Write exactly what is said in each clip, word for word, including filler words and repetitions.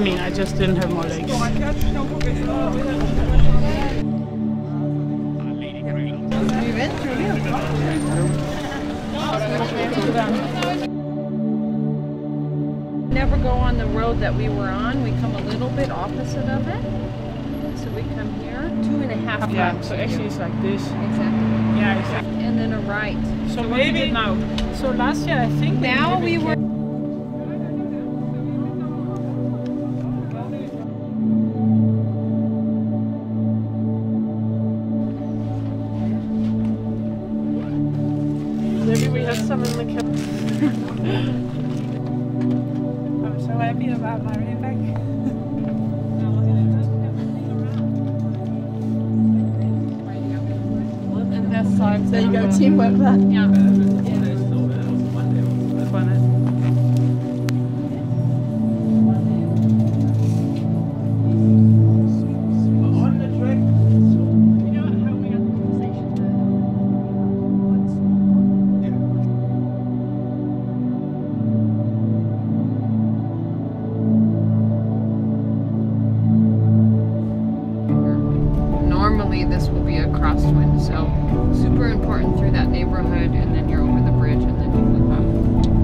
mean, I just didn't have more legs. Never go on the road that we were on. We come a little bit opposite of it. So we come here two and a half times. Yeah, so actually it's like this. Exactly. Yeah, exactly. And then a right. So, so maybe now. So last year I think now we were. Maybe we have some in the cup. I'm so happy about my way back. And this side. There you go, teamwork there. Yeah. Normally this will be a crosswind, so super important through that neighborhood, and then you're over the bridge and then you move up.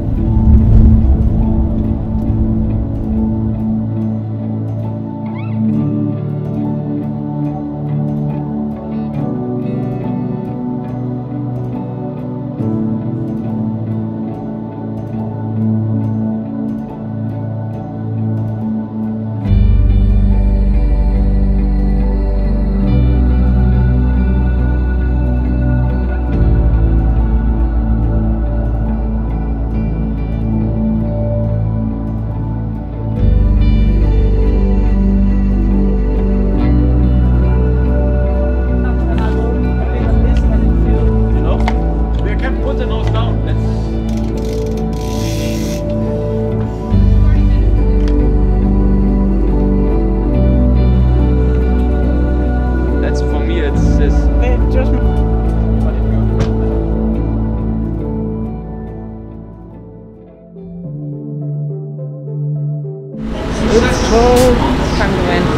It's cold. Time to win.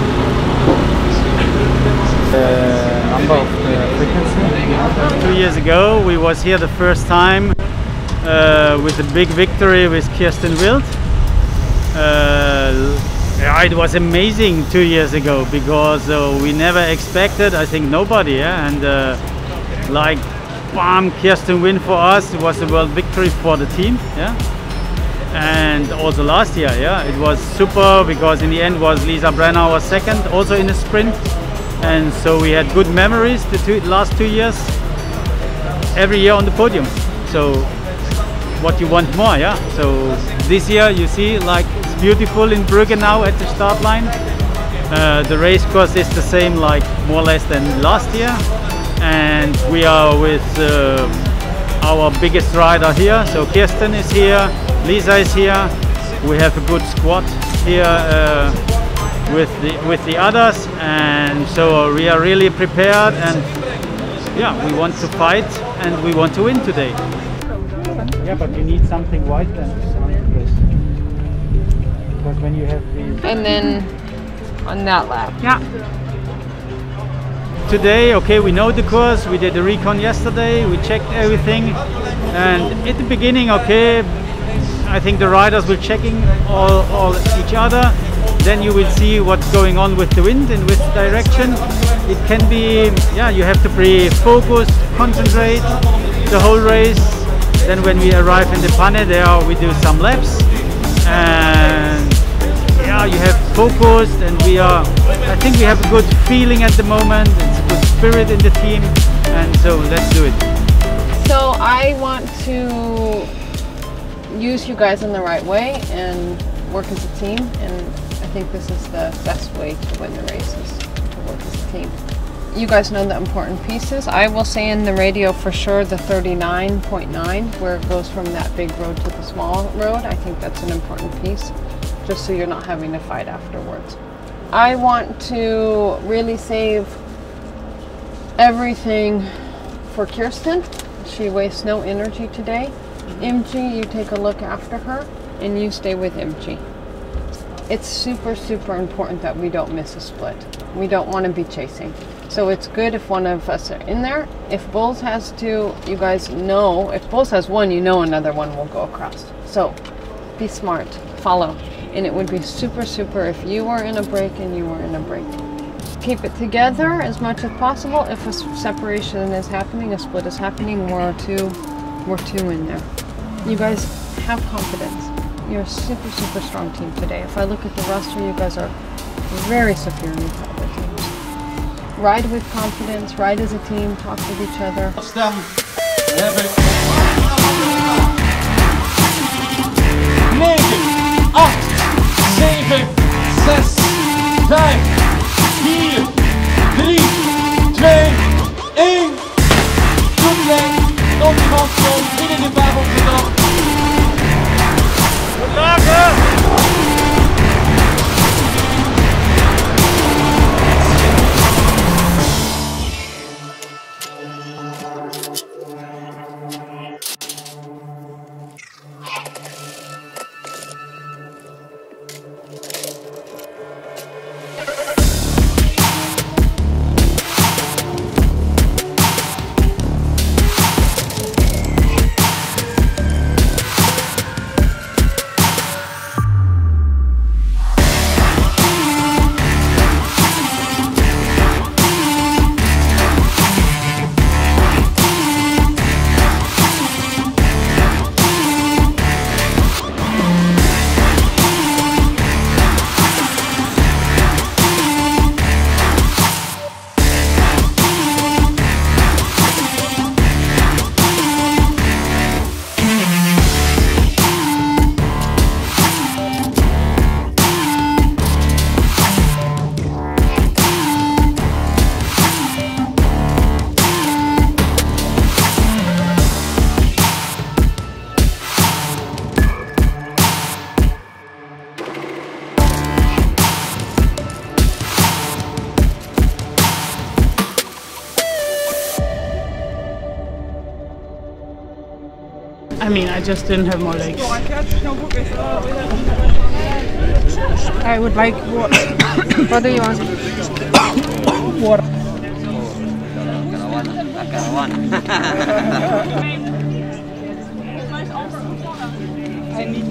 The number of the frequency. Two years ago we was here the first time uh, with a big victory with Kirsten Wild. Uh, yeah, it was amazing two years ago because uh, we never expected, I think nobody, yeah? and uh, like bam, Kirsten win for us. It was a world victory for the team, yeah. And also last year, yeah, it was super because in the end was Lisa Brenner was second, also in the sprint, and so we had good memories the two, last two years, every year on the podium. So what you want more, yeah? So this year you see like it's beautiful in Brugge now at the start line. Uh, the race course is the same, like more or less than last year, and we are with uh, our biggest rider here. So Kirsten is here. Lisa is here. We have a good squad here uh, with the with the others, and so we are really prepared. And yeah, we want to fight and we want to win today. Yeah, but you need something white then to surround this, because when you have these. And then on that lap. Yeah. Today, okay, we know the course. We did the recon yesterday. We checked everything, and at the beginning, okay. I think the riders will checking all, all each other. Then you will see what's going on with the wind and with direction. It can be, yeah, you have to be focused, concentrate the whole race. Then when we arrive in the Panne, there we do some laps, and yeah, you have focused, and we are. I think we have a good feeling at the moment. It's a good spirit in the team, and so let's do it. So I want to use you guys in the right way and work as a team, and I think this is the best way to win the races, to work as a team. You guys know the important pieces. I will say in the radio for sure the thirty-nine point nine, where it goes from that big road to the small road. I think that's an important piece, just so you're not having to fight afterwards. I want to really save everything for Kirsten. She wastes no energy today. Imchi, you take a look after her, and you stay with Imchi. it's super, super important that we don't miss a split. We don't want to be chasing. So it's good if one of us are in there. If Bulls has to, you guys know, if Bulls has one, you know another one will go across. So be smart, follow. And it would be super, super if you were in a break and you were in a break. Keep it together as much as possible. If a separation is happening, a split is happening, we're two, we're two in there. You guys have confidence. You're a super, super strong team today. If I look at the roster, you guys are very superior to other teams. Ride with confidence, ride as a team, talk with each other. negen, acht, zeven, zes, vijf, vier, drie, twee, één. Goed lijn, opgevallen, binnen de vijfhonderd meter. Good luck, huh? I mean, I just didn't have more legs. I would like water. What do you want? Water. I need.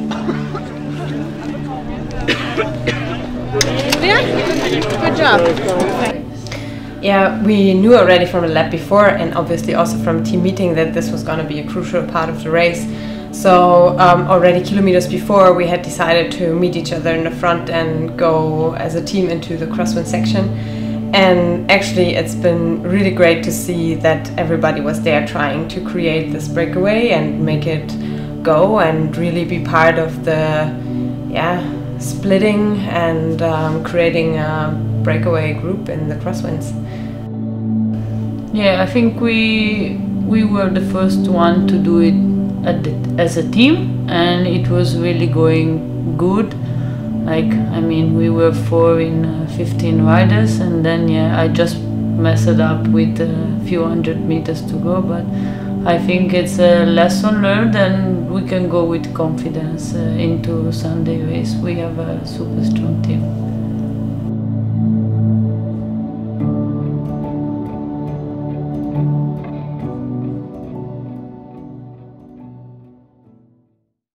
Good job. Yeah, we knew already from the lab before, and obviously also from team meeting, that this was going to be a crucial part of the race. So um, already kilometers before, we had decided to meet each other in the front and go as a team into the crosswind section. And actually it's been really great to see that everybody was there trying to create this breakaway and make it go and really be part of the yeah splitting and um, creating a breakaway group in the crosswinds. Yeah, I think we we were the first one to do it at the, as a team, and it was really going good. Like, I mean, we were four in uh, fifteen riders, and then yeah, I just messed it up with a few hundred meters to go, but I think it's a lesson learned, and we can go with confidence uh, into Sunday race. We have a super strong team.